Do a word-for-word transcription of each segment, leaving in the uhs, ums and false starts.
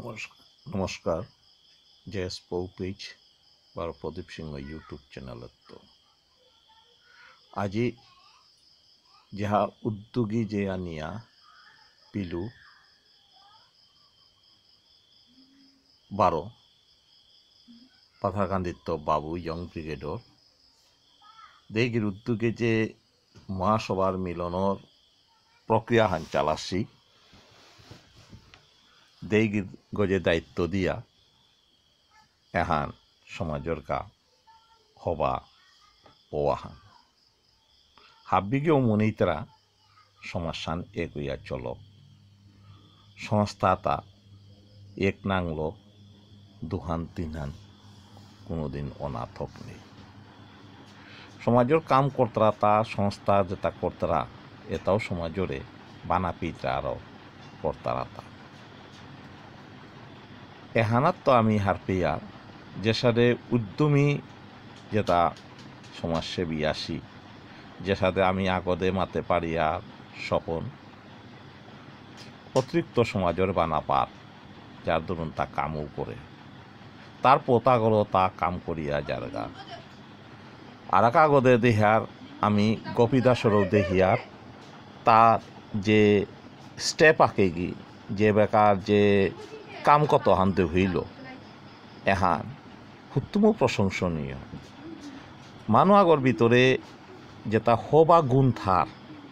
নমস্কার নমস্কার জেএস পৌপিজ বার প্রদীপ সিংহ ইউट्यूब चैनल तो আজি যাহা উদ্যোগী যে আনিয়া পিলু বারো পাথাকান্দিত্য বাবু ইয়ং ব্রিগেডর দেগির উদ্যোগে যে মহাসভার মিলনের প্রক্রিয়া হান চালাসি দেগির গজে দায়িত্ব দিয়া এহান সমাজের কা হবা ওয়াহান হাব্বিগেও মনিতরা সমাসান এক হইয়া চল সংস্থা তা এক নাংলো দুহান তিনহান কোনোদিন অনাথক নেই সমাজের কাম কর্তারা তা সংস্থা যেটা কর্তারা এটাও সমাজরে বানাপিটা আরও কর্তারা তা এহানাত তো আমি হারপিয়া যে সাথে উদ্যমী যেটা সমাজসেবী আসি যে সাথে আমি আগদে মাতে পারিয়া স্বপন অতিরিক্ত সমাজের বানাপাত যার দরুন তা কামও করে তার পোতাগুলো তা কাম করিয়া যারগা আর কাগদে দেহিয়ার আমি গোপীদাসরও দেহিয়ার তার যে স্টেপ আঁকে গি যে বেকার যে কাম কত হানতে হইল এহান উত্তম প্রশংসনীয় মানুষের ভিতরে যেটা হবা গুণ থার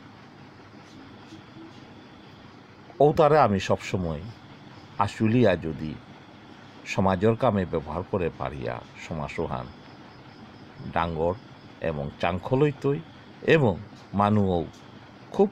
ওতারে আমি সবসময় আশুলিয়া যদি সমাজের কামে ব্যবহার করে পারিয়া সমাসহান ডাঙ্গর এবং চাংখলইতই এবং মানুষও খুব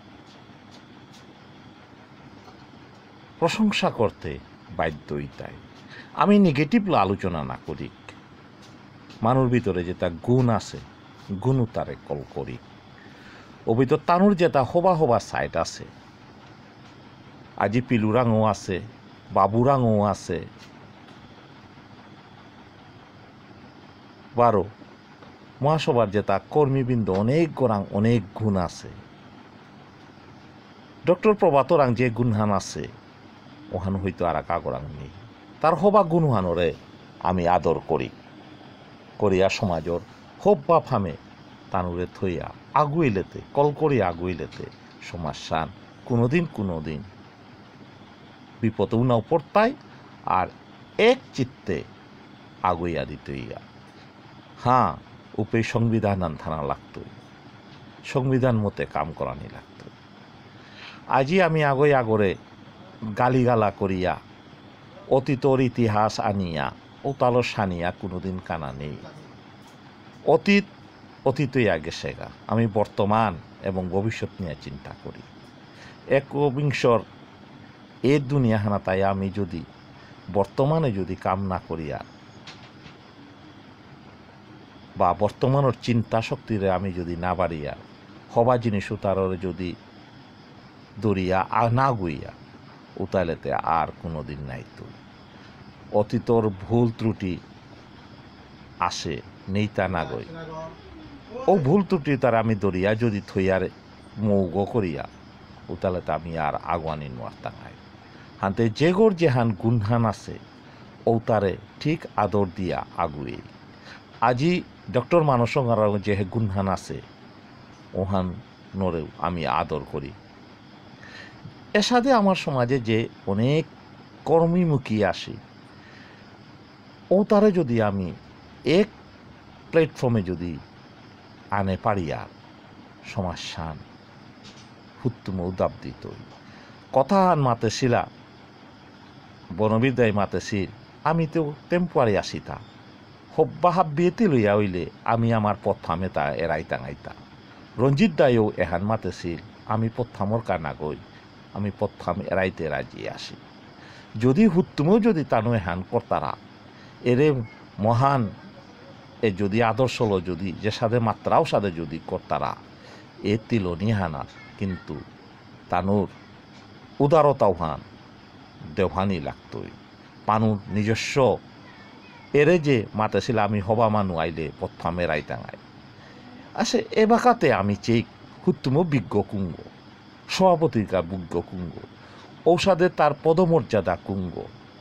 প্রশংসা করতে বাধ্যই তাই আমি নেগেটিভ আলোচনা না করি মানুষ ভিতরে যেটা গুণ আছে গুণও তারে কল করি ও ভিতর তানুর যেটা হবা হবা সাইড আছে আজি পিলুরাঙও আছে বাবুরাঙও আছে বারো মহাসভার যেটা কর্মীবৃন্দ অনেক গোরাং অনেক গুণ আছে ডক্টর প্রভাতরাং যে গুণহান আছে ওহান হয়তো আর কাগরাং নেই তার হবা গুণহানরে আমি আদর করি করিয়া সমাজর হোপ বা ফামে তানুরে থইয়া আগুইলেতে কল করিয়া আগুইলেতে সমাজ সান কোনোদিন কোনোদিন বিপদেও নাও পড়তাই আর এক চিত্তে আগুইয়া দিতইয়া হ্যাঁ উপে সংবিধান আনথানা লাগত সংবিধান মতে কাম করানি লাগত আজি আমি আগই আগরে গালিগালা করিয়া অতীতর ইতিহাস আনিয়া ওতালো সানিয়া কোনোদিন কানা নেই অতীত অতীতই আগে সেগা আমি বর্তমান এবং ভবিষ্যৎ নিয়ে চিন্তা করি একবিংশর এ দুনিয়া হানা তাই আমি যদি বর্তমানে যদি কাম না করিয়া বা বর্তমানের চিন্তা শক্তিরে আমি যদি না বাড়িয়া হবা জিনিস তাররে যদি দরিয়া না গুইয়া উতালেতে আর কোনো দিন নাই তো অতীতর ভুল ত্রুটি আসে নেইতা না গই ও ভুল ত্রুটি তার আমি দরিয়া যদি থইয়ার মৌগ করিয়া উতালেতে আমি আর আগুয়ানি নোয়ার টাঙাই হানতে যেগর যেহান গুণহান আছে ও তারে ঠিক আদর দিয়া আগুয়ে আজি ডক্টর মানসঙ্গার যে গুণহান আছে ওহান নরেও আমি আদর করি এর সাথে আমার সমাজে যে অনেক কর্মীমুখী আসে ও তারে যদি আমি এক প্ল্যাটফর্মে যদি আনে পারিয়া সমাজ শান হুত্তুম উদাব দিত কথা আন মাতে শিলা বনবিদ্যায় মাতে শিল আমি তো টেম্পোয়ারি আসিতা হব্বা হাব্বিয়েতে লইয়া হইলে আমি আমার পথ্থামে তা এড়াই টাঙাইতা রঞ্জিত দায়ও এহান মাতে শিল আমি পথ্থামর কানা গই আমি পথ্থাম এড়াইতে রাজি আসি যদি হুত্তুমেও যদি তানু এহান কর্তারা এরে মহান এ যদি আদর্শল যদি যে সাথে মাত্রাও সাথে যদি কর্তারা এ তিলনি হানার কিন্তু তানুর উদারতাও হান দেওহানি লাগতই পানুর নিজস্ব এরে যে মাতেছিল আমি হবা মানু আইলে পথ্থাম এড়াই টাঙাই আসে এ বাকাতে আমি চেক হুত্তুমও বিজ্ঞ কুঙ্গ সভাপতির কা বিজ্ঞ কুঙ্গ ঔষধে তার পদমর্যাদা কুঙ্গ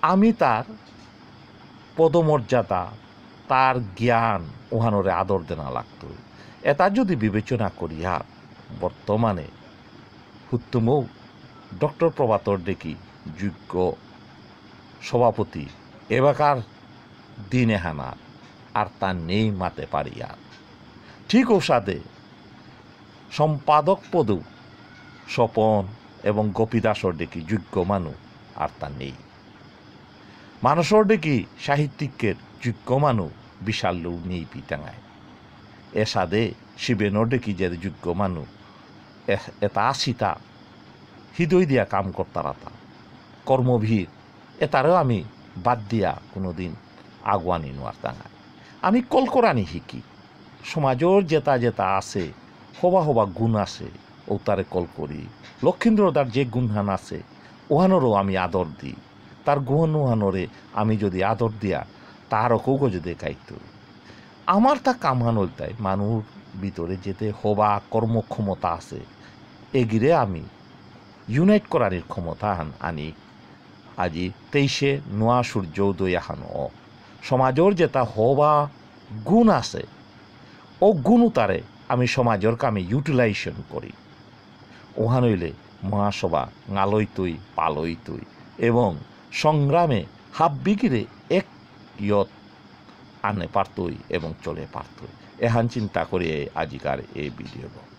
আমি তার পদমর্যাদা তার জ্ঞান ওহানোরে আদর দেনা লাগত এটা যদি বিবেচনা করিয়া বর্তমানে হুত্তমৌ ডক্টর প্রভাতর দেখি যোগ্য সভাপতি এবাকার দিনে হানার আর তার নেই মাতে পারিয়া ঠিক ঔষধে সম্পাদক পদু স্বপন এবং গোপীদাসর দেখি যোগ্য মানুষ আর তা নেই মানুষের দেখি সাহিত্যিকের যোগ্য মানুষ বিশাল লৌ নেই পিটাঙায় এ সাদে শিবেনর দেখি যে যোগ্য মানুষ এটা আসিতা হৃদয় দিয়া কাম করতারা তা কর্মভীর এটারও আমি বাদ দিয়া কোনোদিন আগুয়ানি নোয়ার টাঙায় আমি কলকরানি শিকি সমাজের যেটা যেটা আছে হবা হবা গুণ আছে ও তারে কল করি লক্ষীন্দ্রদার যে গুণহান আছে ওহানোরও আমি আদর দিই তার গুহন ওহানোরে আমি যদি আদর দিয়া তারও কৌগো যদি দেখাইত আমার তা কামহান তাই মানুষ ভিতরে যেতে হবা কর্মক্ষমতা আছে এগিরে আমি ইউনাইট করার ক্ষমতা আনি আজি তেইশে নোয়া সূর্য উদয় আহানো সমাজের যেটা হবা গুণ আছে ও গুণ তারে আমি সমাজের কামে ইউটিলাইজেশন করি ওহানইলে মহাসভা গালই তুই পালই তুই এবং সংগ্রামে হাব বিগিরে এক ইয়ত আনে পারতই এবং চলে পারতই এহান চিন্তা করে আজিকার এই ভিডিও